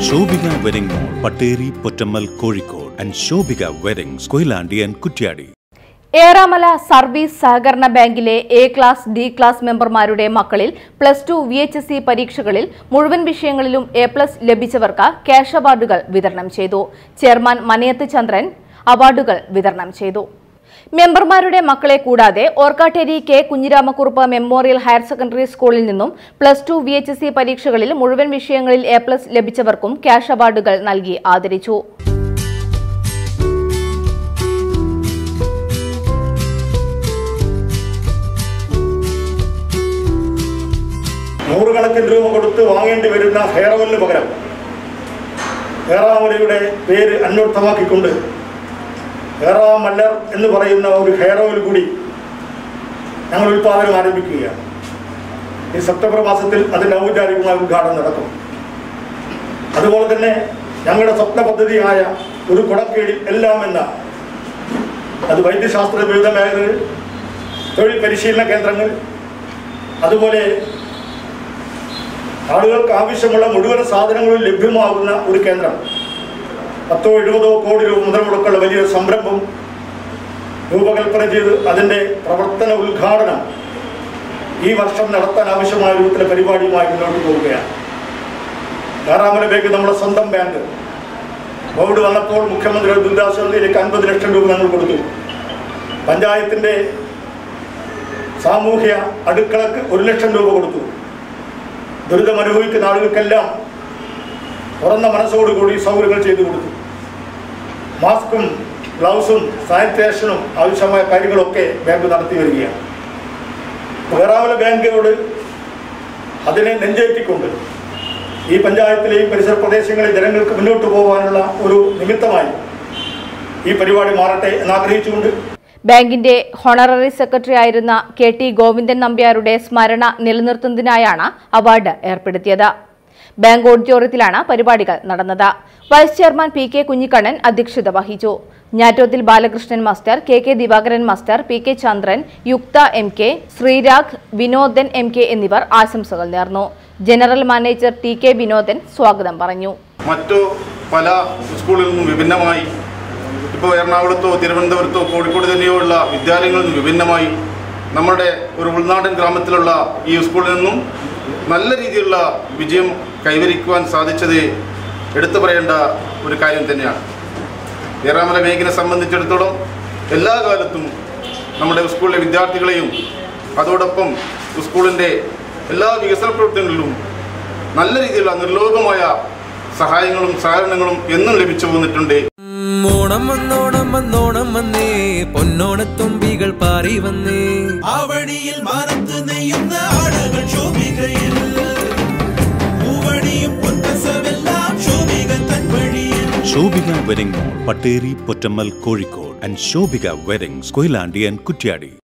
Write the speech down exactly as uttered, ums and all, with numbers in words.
Shobhika Wedding Mall, Pateri, Pottammal, Kozhikode, and Shobhika Weddings, Koilandi and Kutyadi. Eramala service സഹകരണ ബാങ്കിലെ A class D class മെമ്പർമാരുടെ മക്കളിൽ plus two V H S C പരീക്ഷകളിൽ മുഴുവൻ വിഷയങ്ങളിലും A plus ലഭിച്ചവർക്ക് cash അവാർഡുകൾ വിതരണം ചെയ്തു. ചെയർമാൻ മനയത്ത് ചന്ദ്രൻ അവാർഡുകൾ വിതരണം ചെയ്തു. മെമ്പർമാരുടെ മക്കളെ കൂടാതെ Orkkatteri K Kunhiramakurup memorial higher secondary സ്കൂളിൽ നിന്നും plus two V H S C പരീക്ഷകളിൽ മുഴുവൻ വിഷയങ്ങളിൽ എ പ്ലസ് ലഭിച്ചവർക്കും ക്യാഷ് അവാർഡുകൾ നൽകി ആദരിച്ചു. നൂറുകണക്കിന് രൂപ കൊടുത്ത് വാങ്ങേണ്ടി വരുന്ന ഹെയർ ഓയിലിന് പകരം ഏറാമലയുടെ പേര് അന്വർത്ഥമാക്കിക്കൊണ്ട് ഏറാമല്ലർ എന്ന് പറയുന്ന ഒരു ഹെയർ ഓയിൽ കൂടി ഞങ്ങൾ ഉൽപ്പാദനം ആരംഭിക്കുകയാണ്. ഈ സെപ്റ്റംബർ മാസത്തിൽ അതിൻ്റെ ഔപചാരികമായ ഉദ്ഘാടനം നടക്കും. അതുപോലെ തന്നെ ഞങ്ങളുടെ സ്വപ്ന പദ്ധതിയായ ഒരു കുടക്കീഴിൽ എല്ലാം എന്ന അത് വൈദ്യശാസ്ത്ര വിവിധ മേഖലകൾ, തൊഴിൽ പരിശീലന കേന്ദ്രങ്ങൾ, അതുപോലെ ആളുകൾക്ക് ആവശ്യമുള്ള മുഴുവൻ സാധനങ്ങളും ലഭ്യമാകുന്ന ഒരു കേന്ദ്രം, പത്തോ എഴുപതോ കോടി രൂപ മുതൽ മുടക്കുള്ള വലിയൊരു സംരംഭം രൂപകൽപ്പന ചെയ്ത് അതിൻ്റെ പ്രവർത്തന ഉദ്ഘാടനം ഈ വർഷം നടത്താൻ ആവശ്യമായ രൂപത്തിലെ പരിപാടിയുമായി മുന്നോട്ട് പോവുകയാണ്. ഏറാമല ബാങ്ക് നമ്മുടെ സ്വന്തം ബാങ്ക്. കോവിഡ് വന്നപ്പോൾ മുഖ്യമന്ത്രിയുടെ ദുരിതാശ്വാസ നിധിയിലേക്ക് അൻപത് ലക്ഷം രൂപ ഞങ്ങൾ കൊടുത്തു. പഞ്ചായത്തിൻ്റെ സാമൂഹ്യ അടുക്കളക്ക് ഒരു ലക്ഷം രൂപ കൊടുത്തു. ദുരിതം അനുഭവിക്കുന്ന ആളുകൾക്കെല്ലാം തുറന്ന മനസ്സോടുകൂടി സൗകര്യങ്ങൾ ചെയ്തു കൊടുത്തു. മാസ്കും ഗ്ലൗസും സാനിറ്റേഷനും ആവശ്യമായ കാര്യങ്ങളൊക്കെ ബാങ്ക് നടത്തി വരികയാണ്. ഏറാമല ബാങ്കിനോട് അതിനെ നെഞ്ചേറ്റിക്കൊണ്ട് ഈ പഞ്ചായത്തിലെയും പരിസര പ്രദേശങ്ങളിലെ ജനങ്ങൾക്ക് മുന്നോട്ട് പോകാനുള്ള ഒരു നിമിത്തമായി ഈ പരിപാടി മാറട്ടെ എന്നാഗ്രഹിച്ചുകൊണ്ട് ബാങ്കിന്റെ ഹോണററി സെക്രട്ടറി ആയിരുന്ന കെ ടി ഗോവിന്ദൻ നമ്പ്യാരുടെ സ്മരണ നിലനിർത്തുന്നതിനായാണ് അവാർഡ് ഏർപ്പെടുത്തിയത്. ബാങ്ക് ഓഡിറ്റോറിയത്തിലാണ് പരിപാടികൾ നടന്നത്. Vice chairman P K Kunhikannan അധ്യക്ഷത വഹിച്ചു. Njattothil Balakrishnan master, K K Divakaran master, P K Chandran, Yuktha M K, Sreerag, Vinodan M K എന്നിവർ ആശംസകൾ നേർന്നു. General manager T K Vinodan സ്വാഗതം പറഞ്ഞു. മറ്റു പല സ്കൂളിൽ നിന്നും വിഭിന്നമായി ഇപ്പോൾ എറണാകുളത്തോ തിരുവനന്തപുരത്തോ കോഴിക്കോട് തന്നെയോ ഉള്ള വിദ്യാലയങ്ങളിൽ നിന്നും വിഭിന്നമായി നമ്മുടെ ഒരു ഉൾനാടൻ ഗ്രാമത്തിലുള്ള ഈ സ്കൂളിൽ നിന്നും നല്ല രീതിയിലുള്ള വിജയം കൈവരിക്കുവാൻ സാധിച്ചത് എടുത്തു പറയേണ്ട ഒരു കാര്യം തന്നെയാണ്. ഏറാമല ബാങ്കിനെ സംബന്ധിച്ചിടത്തോളം എല്ലാ കാലത്തും നമ്മുടെ സ്കൂളിലെ വിദ്യാർത്ഥികളെയും അതോടൊപ്പം സ്കൂളിൻ്റെ എല്ലാ വികസന പ്രവർത്തനങ്ങളിലും നല്ല രീതിയിലുള്ള നിർലോഭമായ സഹായങ്ങളും സഹകരണങ്ങളും എന്നും ലഭിച്ചു പോന്നിട്ടുണ്ട്. ഓണം വന്നോണം വന്നോണം വന്നേ, പൊന്നോണത്തുമ്പികൾ പാറി വന്നേ, ആവണിയിൽ മാനത്ത് നെയ്യുന്ന ആടകൾ ശോഭികയിൽ, പൂവണിയും പൊൻകസവെല്ലാം Shobhika തൻവഴിയിൽ. Shobhika Wedding Mall, Pateri, Pottammal, Kozhikode, and Shobhika Weddings, Koilandi and Kutyadi.